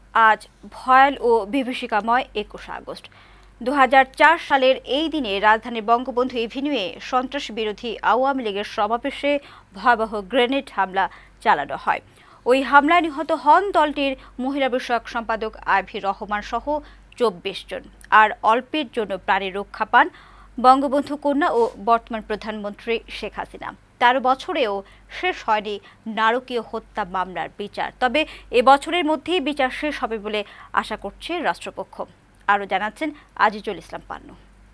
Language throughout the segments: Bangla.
আজ ভয়াল ও বিভীষিকাময় ২১ আগস্ট। ২০০৪ সালের এই দিনে রাজধানীর বঙ্গবন্ধু এভিনিউয়ে সন্ত্রাস বিরোধী আওয়ামী লীগের সমাবেশে ভয়াবহ গ্রেনেড হামলা চালানো হয়। ওই হামলায় নিহত হন দলটির মহিলা বিষয়ক সম্পাদক আইভি রহমান সহ ২৪ জন। আর অল্পের জন্য প্রাণে রক্ষা পান বঙ্গবন্ধু কন্যা ও বর্তমান প্রধানমন্ত্রী শেখ হাসিনা। ১৩ বছরেও শেষ হয়নি নারকীয় হত্যা মামলার বিচার। তবে এবছরের মধ্যেই বিচার শেষ হবে বলে আশা করছে রাষ্ট্রপক্ষ। আরও জানাচ্ছেন আজিজুল ইসলাম পান্নু।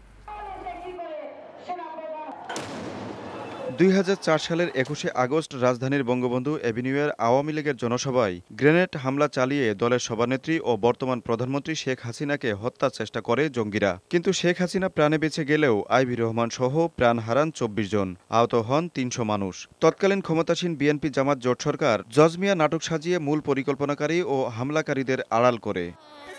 ২০০৪ সালের ২১শে আগস্ট রাজধানীর বঙ্গবন্ধু এভিনিউয়ের আওয়ামী লীগের জনসভায় গ্রেনেড হামলা চালিয়ে দলের সভানেত্রী ও বর্তমান প্রধানমন্ত্রী শেখ হাসিনাকে হত্যার চেষ্টা করে জঙ্গিরা। কিন্তু শেখ হাসিনা প্রাণে বেঁচে গেলেও আইভি রহমান সহ প্রাণ হারান ২৪ জন, আহত হন ৩০০ মানুষ। তৎকালীন ক্ষমতাসীন বিএনপি জামাত জোট সরকার জজমিয়া নাটক সাজিয়ে মূল পরিকল্পনাকারী ও হামলাকারীদের আড়াল করে।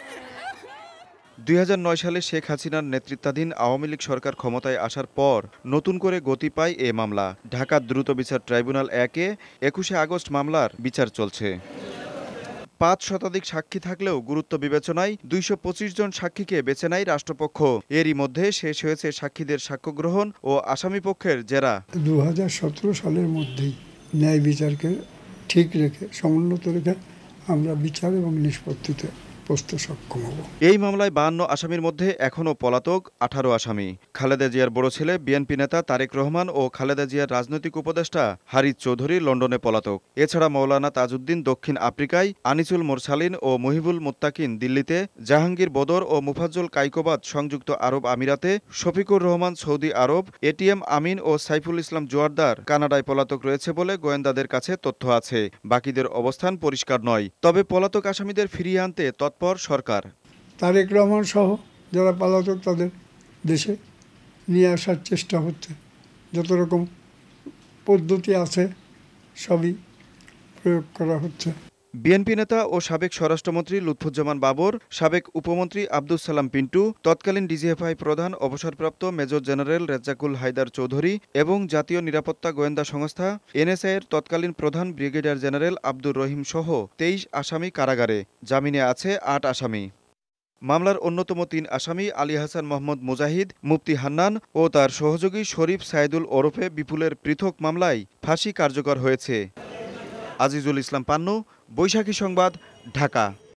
২০০৯ সালে শেখ হাসিনার নেতৃত্বাধীন আওয়ামী লীগ সরকার ক্ষমতায় আসার পর নতুন করে গতি পায় এ মামলা। ঢাকা দ্রুত বিচার ট্রাইব্যুনাল ১-এ ২১শে আগস্ট মামলার বিচার চলছে। ৫ শতাধিক সাক্ষী থাকলেও গুরুত্ব বিবেচনায় ২২৫ জন সাক্ষীকে বেছে নেয় রাষ্ট্রপক্ষ। এরই মধ্যে শেষ হয়েছে সাক্ষীদের সাক্ষ্য গ্রহণ ও আসামিপক্ষের জেরা। ২০১৭ সালের মধ্যেই ন্যায় বিচারকে ঠিক রেখে সমুন্নত রেখে আমরা বিচার এবং নিষ্পত্তিতে সক্ষম হব। এই মামলায় ৫২ আসামির মধ্যে এখনও পলাতক ১৮ আসামি। খালেদা জিয়ার বড় ছেলে বিএনপি নেতা তারেক রহমান ও খালেদা জিয়ার রাজনৈতিক উপদেষ্টা হারিস চৌধুরী লন্ডনে পলাতক। এছাড়া মৌলানা তাজউদ্দিন দক্ষিণ আফ্রিকায়, আনিসুল মোরসালিন ও মুহিবুল মুত্তাকিন দিল্লিতে, জাহাঙ্গীর বদর ও মুফাজ্জল কাইকোবাদ সংযুক্ত আরব আমিরাতে, শফিকুর রহমান সৌদি আরব, এটিএম আমিন ও সাইফুল ইসলাম জোয়ারদার কানাডায় পলাতক রয়েছে বলে গোয়েন্দাদের কাছে তথ্য আছে। বাকিদের অবস্থান পরিষ্কার নয়। তবে পলাতক আসামিদের ফিরিয়ে আনতে তৎপর সরকার। তারেক রহমান সহ যারা পলাতক তাদের দেশে নিয়ে আসার চেষ্টা হচ্ছে। যত রকম পদ্ধতি আছে সবই প্রয়োগ করা হচ্ছে। বিএনপি নেতা ও সাবেক স্বরাষ্ট্রমন্ত্রী লুৎফুজ্জামান বাবর, সাবেক উপমন্ত্রী আব্দুস সালাম পিন্টু, তৎকালীন ডিজিএফআই প্রধান অবসরপ্রাপ্ত মেজর জেনারেল রেজ্জাকুল হায়দার চৌধুরী এবং জাতীয় নিরাপত্তা গোয়েন্দা সংস্থা এনএসআই-এর তৎকালীন প্রধান ব্রিগেডিয়ার জেনারেল আব্দুর রহিম সহ ২৩ আসামি কারাগারে। জামিনে আছে ৮ আসামি। মামলার অন্যতম ৩ আসামি আলী হাসান মোহাম্মদ মুজাহিদ, মুফতি হান্নান ও তার সহযোগী শরীফ সাইদুল ওরফে বিপুলের পৃথক মামলায় ফাঁসি কার্যকর হয়েছে। আজিজুল ইসলাম পান্নু, বৈশাখী সংবাদ, ঢাকা।